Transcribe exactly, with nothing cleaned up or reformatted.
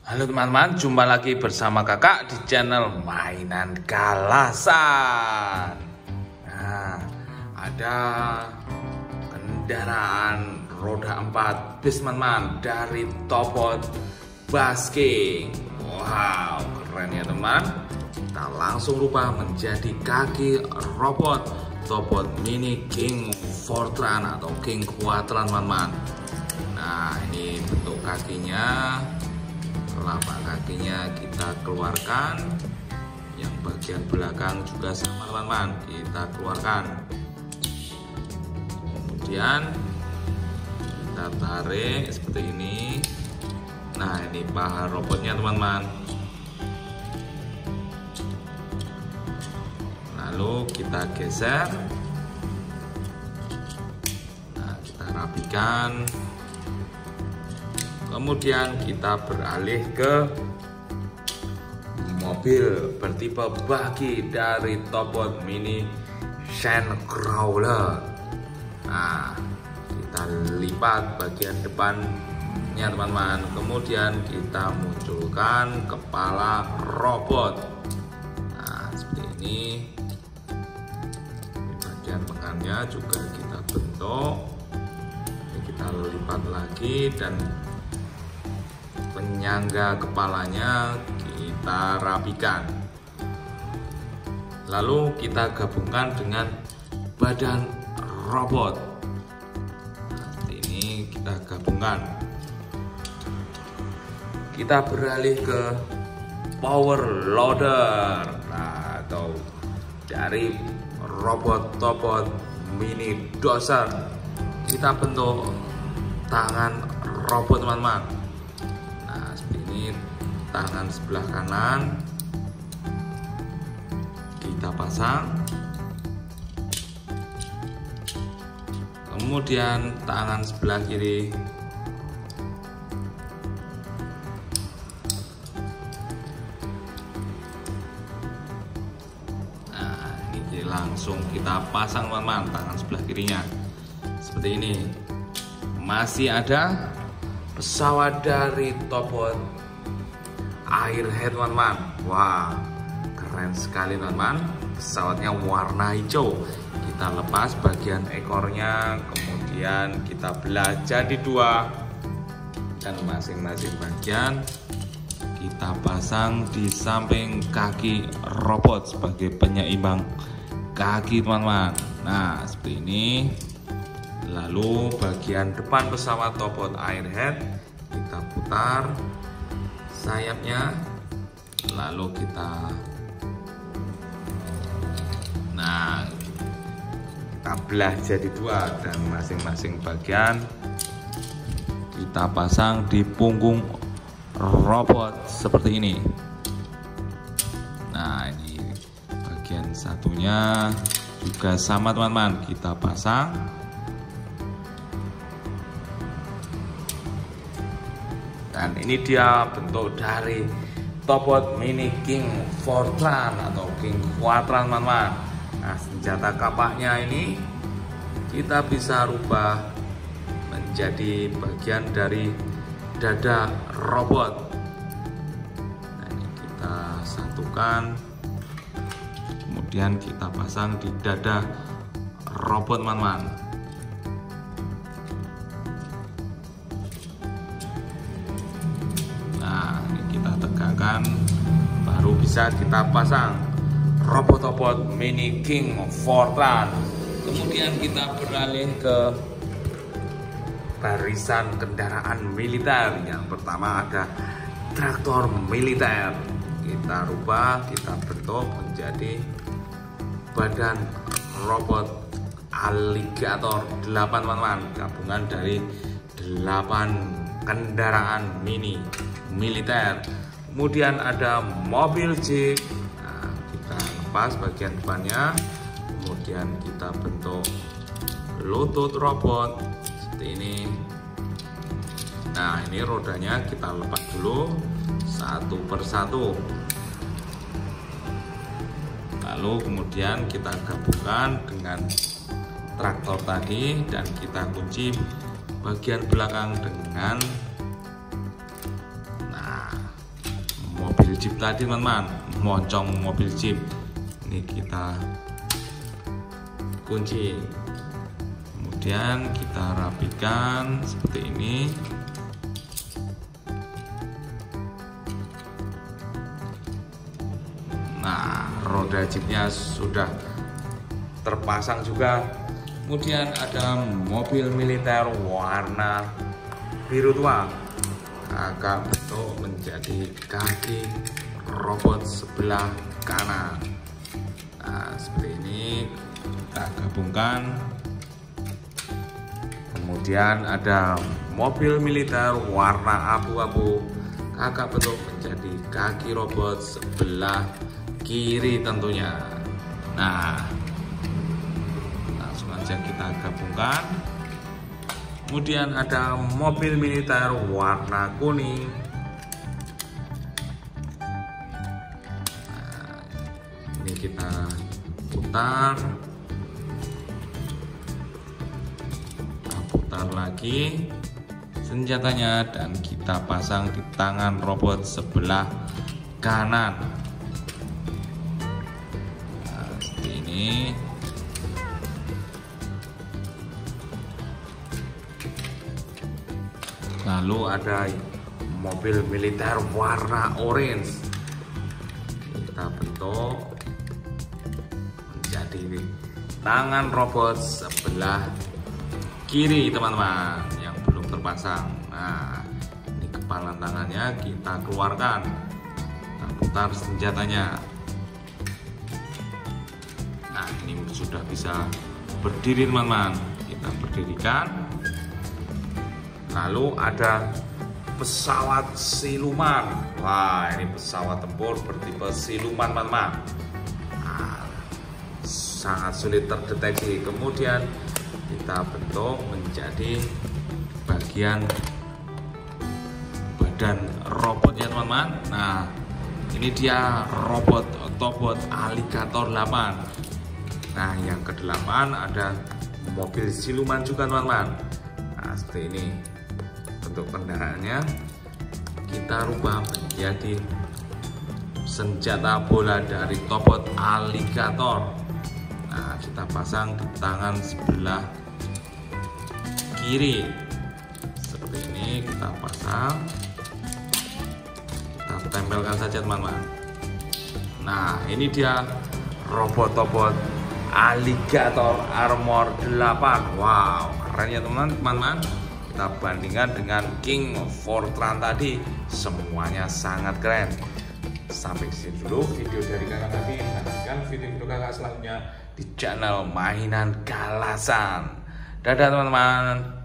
Halo teman-teman, jumpa lagi bersama kakak di channel Mainan Galasan. Nah, ada kendaraan roda empat bis teman-teman dari Topot Basking. Wow, keren ya teman. Kita langsung rubah menjadi kaki robot Topot Mini King Fortran atau King Quadran teman-teman. Nah, ini bentuk kakinya. Telapak kakinya kita keluarkan, yang bagian belakang juga sama teman-teman, kita keluarkan. Kemudian kita tarik seperti ini. Nah, ini paha robotnya teman-teman. Lalu kita geser. Nah, kita rapikan. Kemudian kita beralih ke mobil bertipe bagi dari Topot Mini Sandcrawler. Nah, kita lipat bagian depannya teman-teman. Kemudian kita munculkan kepala robot. Nah, seperti ini. Di bagian tengahnya juga kita bentuk. Ini kita lipat lagi dan penyangga kepalanya kita rapikan. Lalu kita gabungkan dengan badan robot. Nah, ini kita gabungkan. Kita beralih ke power loader, nah, atau dari robot Topot Mini Dozer. Kita bentuk tangan robot teman-teman. Tangan sebelah kanan kita pasang, kemudian tangan sebelah kiri nah ini langsung kita pasang teman-teman, tangan sebelah kirinya seperti ini. Masih ada pesawat dari Topot Airhead teman-teman. Wah, keren sekali teman-teman. Pesawatnya warna hijau. Kita lepas bagian ekornya, kemudian kita belah jadi dua, dan masing-masing bagian kita pasang di samping kaki robot sebagai penyeimbang kaki teman-teman. Nah, seperti ini. Lalu bagian depan pesawat Topot Airhead kita putar sayapnya, lalu kita nah kita belah jadi dua, dan masing-masing bagian kita pasang di punggung robot seperti ini. Nah, ini bagian satunya juga sama teman-teman, kita pasang. Dan ini dia bentuk dari Topot Mini King Fortran atau King Quadran teman-teman. Nah, senjata kapaknya ini kita bisa rubah menjadi bagian dari dada robot. Nah, ini kita satukan, kemudian kita pasang di dada robot teman-teman. Tegakkan, baru bisa kita pasang robot Topot Mini King Fortran. Kemudian kita beralih ke barisan kendaraan militer. Yang pertama ada traktor militer. Kita rubah, kita bentuk menjadi badan robot Alligator delapan teman-teman, gabungan dari delapan kendaraan mini militer. Kemudian ada mobil jeep. Nah, kita lepas bagian depannya, kemudian kita bentuk lutut robot seperti ini. Nah, ini rodanya kita lepas dulu satu persatu. Lalu kemudian kita gabungkan dengan traktor tadi, dan kita kunci bagian belakang dengan nah jeep tadi teman-teman, moncong mobil jeep. Ini kita kunci, kemudian kita rapikan seperti ini. Nah, roda jeepnya sudah terpasang juga. Kemudian ada mobil militer warna biru tua, agak bentuk menjadi kaki robot sebelah kanan. Nah, seperti ini kita gabungkan. Kemudian ada mobil militer warna abu-abu, agak bentuk menjadi kaki robot sebelah kiri tentunya. Nah, langsung aja kita gabungkan. Kemudian ada mobil militer warna kuning. Nah, ini kita putar, kita putar lagi senjatanya dan kita pasang di tangan robot sebelah kanan. Ini lalu ada mobil militer warna orange, kita bentuk menjadi tangan robot sebelah kiri teman-teman yang belum terpasang. Nah, ini kepala tangannya kita keluarkan, kita putar senjatanya. Nah, ini sudah bisa berdiri teman-teman, kita berdirikan. Lalu ada pesawat siluman. Wah, ini pesawat tempur bertipe siluman teman-teman. Nah, sangat sulit terdeteksi. Kemudian kita bentuk menjadi bagian badan robotnya teman-teman. Nah, ini dia robot Autobot Alligator delapan. Nah, yang kedelapan ada mobil siluman juga teman-teman. Nah, seperti ini bentuk kendaraannya. Kita rubah menjadi senjata bola dari Autobot Alligator. Nah, kita pasang di tangan sebelah kiri seperti ini. Kita pasang, kita tempelkan saja teman-teman. Nah, ini dia robot Autobot Alligator Armor delapan. Wow, keren ya teman-teman. Kita bandingkan dengan King Fortran tadi, semuanya sangat keren. Sampai di sini dulu video dari kakak tadi. Nantikan video-video kakak selanjutnya di channel Mainan Galasan. Dadah teman-teman.